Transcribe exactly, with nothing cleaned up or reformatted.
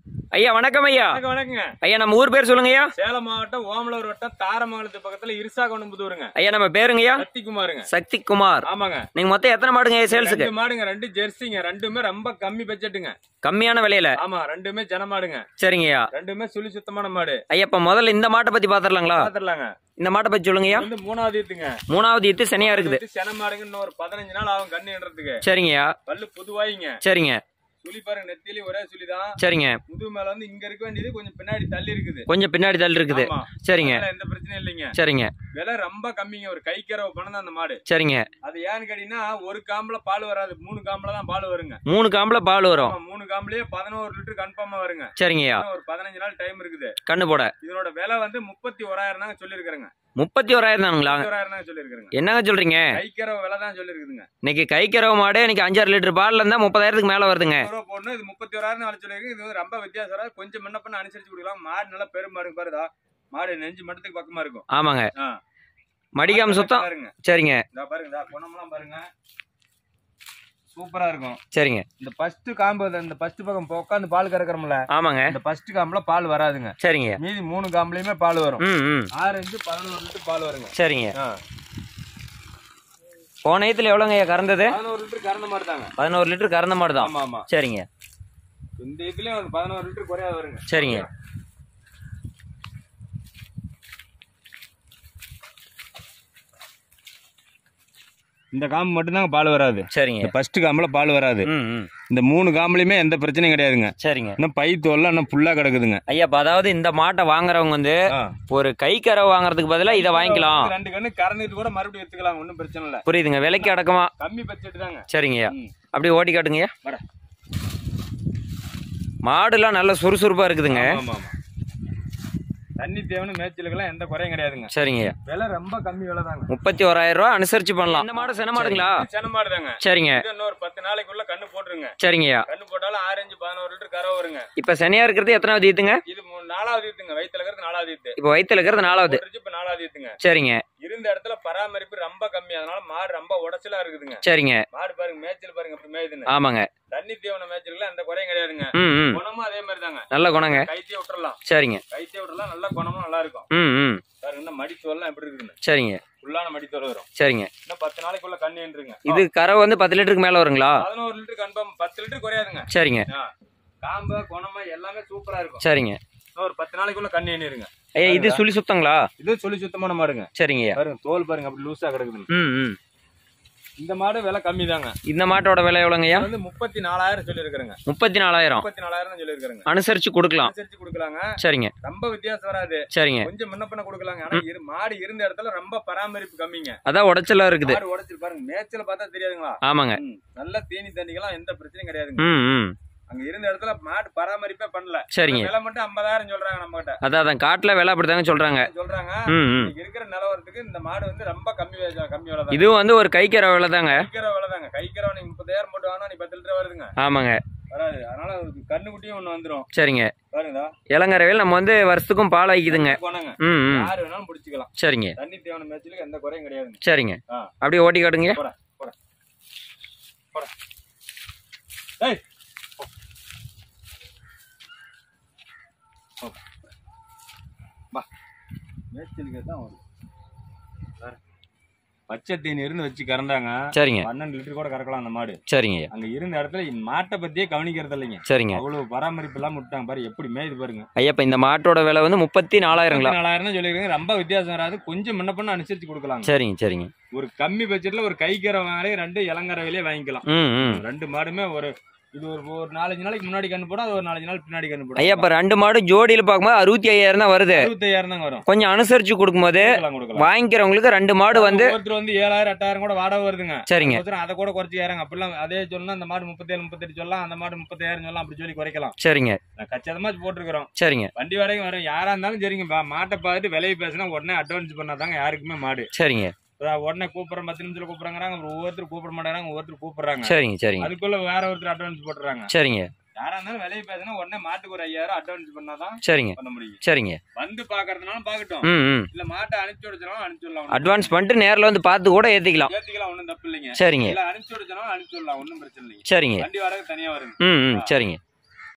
ஐயா வணக்கம் ஐயா. வணக்கங்க ஐயா, நம்ம ஊர் பேர் சொல்லுங்க ஐயா. சேலம் மாவட்டம் ஓமலூர் வட்டம் தாரமங்கலத்து பக்கத்துல இருசாகொண்டம்புதூருங்க. ஐயா நம்ம பேருங்க ஐயா? சக்திகுமாருங்க. சக்திகுமார். ஆமாங்க. நீங்க மொத்தம் எத்தனை மாடுங்க சேல்ஸுக்கு? ரெண்டு மாடுங்க, ரெண்டு ஜெர்சிங்க, ரெண்டுமே ரொம்ப கம்மி பட்ஜெட்டுங்க, கம்மியான விலையில. ஆமா, ரெண்டுமே ஜன மாடுங்க. சரிங்க ஐயா. ரெண்டுமே சுழி சுத்தமான மாடு. ஐயா இப்ப முதல்ல இந்த மாட்டை பத்தி பாத்துடலாங்களா? பாத்துடலாங்க. இந்த மாட்டை பத்தி சொல்லுங்க ஐயா. வந்து மூணாவது ஈத்துங்க. மூணாவது ஈத்து சனியா இருக்குது. சென மாடுங்க. இன்னும் ஒரு பதினஞ்சு நாள் ஆகும் கண்ணு என்றதுக்கு. சரிங்க ஐயா. பல்லு புதுவாயிங்க. சரிங்க. சுழி பாருங்க, நெத்திலி ஒரே சுழிதான். சரிங்க. முதுகு மேல வந்து இங்க இருக்க வேண்டியது கொஞ்சம் பின்னாடி தள்ளி இருக்குது. கொஞ்சம் பின்னாடி தள்ளி இருக்குது. சரிங்க. எந்த பிரச்சனையும் இல்லைங்க. சரிங்க. விலை ரொம்ப கம்மிங்க. ஒரு கைக்கரவு பணம் தான் அந்த மாடு. சரிங்க. அது ஏன்னு கேட்டீங்கன்னா ஒரு காம்புல பால் வராது, மூணு காம்புல தான் பால் வருங்க. மூணு காம்புல பால் வரும். மூணு காம்புலயே பதினோரு லிட்டர் கன்ஃபார்மா வருங்க. சரிங்கய்யா. ஒரு பதினஞ்சு நாள் டைம் இருக்குது கண்ணு போட. இதனோட விலை வந்து முப்பத்தி ஓராயிரம் தாங்க சொல்லிருக்காங்க. முப்பத்தி ஓராயிரம் தானுங்களா? சொல்லிருக்காங்க. என்னங்க சொல்றீங்க? கைக்கரவு விலை தான் சொல்லிருக்குதுங்க. இன்னைக்கு கைக்கரவு மாடு இன்னைக்கு அஞ்சாறு லிட்டர் பால்ல இருந்தா முப்பதாயிரத்துக்கு மேல வருதுங்க. போடணும். இது முப்பத்தி ஓராயிரம் சொல்லிருக்கு. இது வந்து ரொம்ப வித்தியாசம். கொஞ்சம் முன்ன பண்ண அனுசரிச்சு கொடுக்கலாம். மாடு நல்லா பெரும் மாடு பாருதா. மாடு நெஞ்சு மட்டத்துக்கு பக்கமா இருக்கும். ஆமாங்க. மடிக்காம சுத்தம். சரிங்க. பாருங்க, குணமெல்லாம் பாருங்க, சூப்பரா இருக்கும். சரிங்க. இந்த ஃபர்ஸ்ட் காம்பு, இந்த ஃபர்ஸ்ட் பக்கம் உட்காந்து பால் கறக்குறோம்ல. ஆமாங்க. இந்த ஃபர்ஸ்ட் காம்புல பால் வராதுங்க. சரிங்க. மீதி மூணு காம்புலயுமே பால் வரும். ம். ஆறு இன்ச்சு பதினோரு லிட்டர் பால் வருங்க. சரிங்க. போன ஈத்துல எவ்வளவுங்க ஐயா கறந்தது? பதினோரு லிட்டர் கறந்த மாடு தாங்க. பதினோரு லிட்டர் கறந்த மாடு தான். ஆமா ஆமா. சரிங்க. இந்த இதுலயும் ஒரு பதினோரு லிட்டர் குறையா வருங்க. சரிங்க. இந்த காம்பு மட்டும் தாங்க பால் வராது. சரிங்க. ஃபர்ஸ்ட் காம்புல பால் வராது. இந்த மூணு காம்புலயுமே எந்த பிரச்சனையும் கிடையாதுங்க. சரிங்க. இன்னும் பை தோல்லாம் இன்னும் ஃபுல்லா கிடக்குதுங்க. ஐயா அதாவது இந்த மாட்டை வாங்குறவங்க வந்து ஒரு கை கறவை வாங்குறதுக்கு பதிலா இதை வாங்கிக்கலாம். ரெண்டு கண்ணு கறந்துட்டு கூட மறுபடியும் எடுத்துக்கலாம், ஒன்றும் பிரச்சனை இல்லை. புரியுதுங்க. விலைக்கு அடக்கமா கம்மி பட்ஜெட் தாங்க. சரிங்கய்யா. அப்படியே ஓட்டி காட்டுங்கய்யா. மாடுலாம் நல்ல சுறுசுறுப்பா இருக்குதுங்க. தண்ணி தேவனு மேய்ச்சலுக்கெல்லாம் எந்த குறையும் கிடையாதுங்க. சரிங்க. விலை ரொம்ப கம்மி விலை தாங்க. முப்பத்தி ஓராயிரம் ரூபாய் அனுசரிச்சு பண்ணலாம். இந்த மாடு சென மாடுங்களா? சென மாடு தாங்க. சரிங்க. இன்னொரு பத்து நாளைக்குள்ள கண்ணு போட்டுருங்க. சரிங்கய்யா. கண்ணு போட்டாலும் ஆறு அஞ்சு பதினோரு லிட்டர் கறவை வருங்க. இப்ப செனையா இருக்கிறது எத்தனாவது ஈத்துங்க? இது நாலாவது ஈத்துங்க. வயிற்றுல இருக்கிறது நாலாவது ஈத்து. இப்ப வயிற்றுல இருக்கிறது நாலாவது. இப்ப நாலாவது ஈத்துங்க. சரிங்க. இருந்த இடத்துல பராமரிப்பு ரொம்ப கம்மி, அதனால மாடு ரொம்ப உடச்சலா இருக்குதுங்க. சரிங்க. மாடு பாருங்க, மேய்ச்சல் பாருங்க எப்படி மேயுதுன்னு. ஆமாங்க. தண்ணி தேவன மேய்ச்சலுக்குலாம் எந்த குறையும் கிடையாதுங்க. குணமும் அதே மாதிரி தாங்க. நல்ல குணங்க. கைத்தே விட்டுறலாம். சரிங்க. கைத்தே விட்டுறலாம். நல்ல குணமும் நல்லா இருக்கும். ம் ம். பாருங்க மடித்தோல்லாம் எப்படி இருக்குங்க. சரிங்க. ஃபுல்லான மடித்தோல் வரும். சரிங்க. இன்னும் பத்து நாளைக்குள்ள கண்ணு ஏன்றுங்க. இது கறவை வந்து பத்து லிட்டருக்கு மேல வருங்களா? பதினோரு லிட்டர் கன்ஃபார்ம். பத்து லிட்டர் குறையாதுங்க. சரிங்க. காம்பு குணமா எல்லாமே சூப்பரா இருக்கும். சரிங்க. ஒரு பத்து நாளைக்குள்ள கண்ணு ஏறிடுங்க. ஐயா இது சுழி சுத்தங்களா? இது சுழி சுத்தமான மாடுங்க. சரிங்க. பாருங்க தோல் பாருங்க அப்படி லூசா கிடக்குது. ம் ம். இந்த மாடு விலை கம்மி தாங்க. இந்த மாட்டோட விலை எவ்வளவுங்கய்யா? வந்து முப்பத்தி நாலாயிரம் சொல்லிருக்காங்க. முப்பத்தி நாலாயிரம். முப்பத்தி நாலாயிரம் சொல்லிருக்காங்க. அனுசரிச்சு கொடுக்கலாம். அனுசரிச்சு கொடுக்கலாங்க. சரிங்க. ரொம்ப வித்தியாசம் வராது. சரிங்க. கொஞ்சம் முன்ன பண்ண கொடுக்கலாங்க. ஆனா மாடு இருந்த இடத்துல ரொம்ப பராமரிப்பு கம்மிங்க. அதான் உடச்சலா இருக்குது. மாடு உடச்சல் பாருங்க, மேய்ச்சல பார்த்தா தெரியாதுங்களா? ஆமாங்க. நல்ல தீனி தண்ணிக்கெல்லாம் எந்த பிரச்சனையும் கிடையாதுங்க. ம் ம். அங்க இருந்த இடத்துல மாடு பராமரிப்பே பண்ணல. சரிங்க. விலை மட்டும் ஐம்பதாயிரம் சொல்றாங்க நம்ம கிட்ட. அதான் காட்டுல விலை அப்படிதாங்க சொல்றாங்க. சொல்றாங்க. இருக்கிற நிலவரத்துக்கு இந்த மாடு வந்து ரொம்ப கம்மி கம்மி விலை தான். இது வந்து ஒரு கைக்கரை விலை தாங்க. கைக்கரை விலை தாங்க. கைக்கரை நீ முப்பதாயிரம் போட்டு வாங்கினா நீ பத்து லிட்டர் வருதுங்க. ஆமாங்க. வராது. அதனால கண்ணுக்குட்டியும் ஒண்ணு வந்துரும். சரிங்க. பாருங்க இளங்கரவையில் நம்ம வந்து வருஷத்துக்கும் பால் ஆகிக்குதுங்க. ம் ம். யாரு வேணாலும் பிடிச்சிக்கலாம். சரிங்க. தண்ணி தேவன மேய்ச்சலுக்கு எந்த குறையும் கிடையாதுங்க. சரிங்க. அப்படியே ஓட்டி காட்டுங்க. போட போட போட. ஏய் பச்சை தீனி இருந்து வச்சு கறந்தாங்க. சரிங்க. பன்னெண்டு லிட்டர் கூட கறக்கலாம் அந்த மாடு. சரிங்க. அங்க இருந்த இடத்துல மாட்டை பத்தியே கவனிக்கிறது இல்லைங்க. சரிங்க. அவ்வளவு பராமரிப்பு எல்லாம் விட்டாங்க பாரு எப்படி மேய்து பாருங்க. ஐயா இந்த மாட்டோட விலை வந்து முப்பத்தி நாலாயிரங்களா? நாலாயிரம் சொல்லிருக்காங்க. ரொம்ப வித்தியாசம் வராது. கொஞ்சம் முன்ன பண்ண அனுசரிச்சு கொடுக்கலாம். சரிங்க சரிங்க. ஒரு கம்மி பட்ஜெட்ல ஒரு கைக்கரை வாங்கலே ரெண்டு இளங்கரவையிலே வாங்கிக்கலாம். ரெண்டு மாடுமே ஒரு இது ஒரு ஒரு நாலஞ்சு நாளைக்கு முன்னாடி கண்ணு போடும், அது ஒரு நாலஞ்சு நாள் பின்னாடி கண்ணு போடும். ஐயா இப்ப ரெண்டு மாடு ஜோடியில பாக்கும்போது அறுபத்தி ஐயாயிரம் தான் வருது. அறுபத்தி ஐயாயிரம் தான் வரும். கொஞ்சம் அனுசரிச்சு கொடுக்கும்போது வாங்கிக்கிறவங்களுக்கு ரெண்டு மாடு வந்து ஒருத்தர் வந்து ஏழாயிரம் எட்டாயிரம் கூட வாடகை வருதுங்க. சரிங்க. அதை கூட குறைச்சி ஏறாங்க. அப்படிலாம் அதே சொல்லலாம். அந்த மாடு முப்பத்தி ஏழு முப்பத்தி எட்டு சொல்லலாம், அந்த மாடு முப்பத்தி ஆயிரம் சொல்லலாம், அப்படி சொல்லி குறைக்கலாம். சரிங்க. கச்சிதமா போட்டுருக்கிறோம். சரிங்க. வண்டி வாடகை வரும். யாரா இருந்தாலும் சரிங்க. மாட்டை பார்த்துட்டு விலையை பேசினா உடனே அட்வான்ஸ் பண்ணாதாங்க யாருக்குமே மாடு. சரிங்க. உடனே கூப்பிடுற பத்து நிமிஷத்துல கூப்பிடுறாங்க. ஒவ்வொருத்தர் கூப்பிட மாட்டாங்க, ஒவ்வொருத்தர் கூப்பிடுறாங்க. சரிங்க சரிங்க. அதுக்குள்ள வேற ஒருத்தர் அட்வான்ஸ் போட்டுறாங்க. சரிங்க. யாரா இருந்தாலும் விலையை பேசினா உடனே மாட்டுக்கு ஒரு ஐயாயிரம் அட்வான்ஸ் பண்ணாதான் சரிங்க பண்ண முடியும். சரிங்க. வந்து பாக்குறதுனாலும் பாக்கட்டும், இல்ல மாட்டை அனுப்பிச்சு விடுறதுனாலும் அனுப்பிச்சு விடலாம். அட்வான்ஸ் பண்ணிட்டு நேரில் வந்து பார்த்து கூட ஏத்திக்கலாம். ஏத்திக்கலாம், ஒன்றும் தப்பு இல்லைங்க. சரிங்க. இல்ல அனுப்பிச்சு விடுறதுனாலும் அனுப்பிச்சு விடலாம், ஒன்றும் பிரச்சனை இல்லைங்க. சரிங்க. வண்டி வாடகை தனியா வருங்க. ம் சரிங்க.